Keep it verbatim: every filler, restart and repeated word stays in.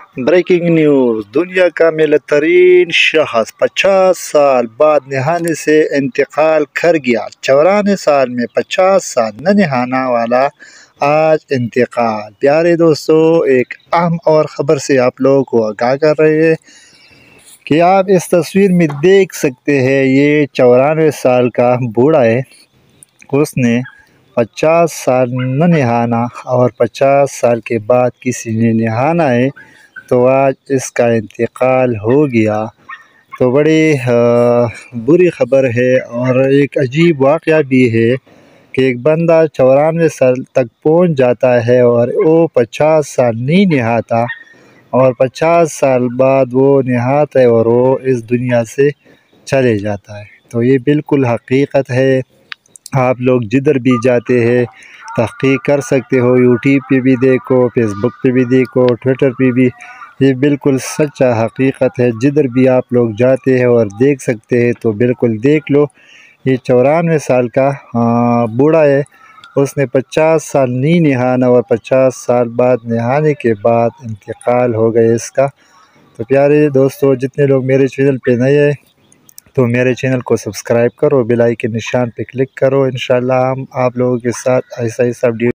Breaking news. दुनिया का मेलतरीन शख्स पचास साल बाद नहाने से इंतकाल कर गया। चौरानवे साल में पचास साल न नहाना वाला आज इंतकाल। प्यारे दोस्तों, एक अहम और ख़बर से आप लोगों को आगाह कर रहे हैं कि आप इस तस्वीर में देख सकते हैं, ये चौरानवे साल का बूढ़ा है। उसने पचास साल न नहाना और पचास साल के बाद किसी ने नहाना है, तो आज इसका इंतकाल हो गया। तो बड़ी बुरी ख़बर है और एक अजीब वाक़या भी है कि एक बंदा चौरानवे साल तक पहुंच जाता है और वो पचास साल नहीं नहाता, और पचास साल बाद वो नहाता है और वो इस दुनिया से चले जाता है। तो ये बिल्कुल हकीकत है। आप लोग जिधर भी जाते हैं तहक़ीक़ कर सकते हो, यूट्यूब पे भी देखो, फेसबुक पे भी देखो, ट्विटर पे भी। ये बिल्कुल सच्चा हकीकत है। जिधर भी आप लोग जाते हैं और देख सकते हैं तो बिल्कुल देख लो। ये चौरानवे साल का बूढ़ा है। उसने पचास साल नहीं नहाना और पचास साल बाद नहाने के बाद इंतकाल हो गया इसका। तो प्यारे दोस्तों, जितने लोग मेरे चैनल पे नए हैं तो मेरे चैनल को सब्सक्राइब करो, बेल आइकन के निशान पे क्लिक करो। इंशाल्लाह हम आप लोगों के साथ ऐसा ऐसा वीडियो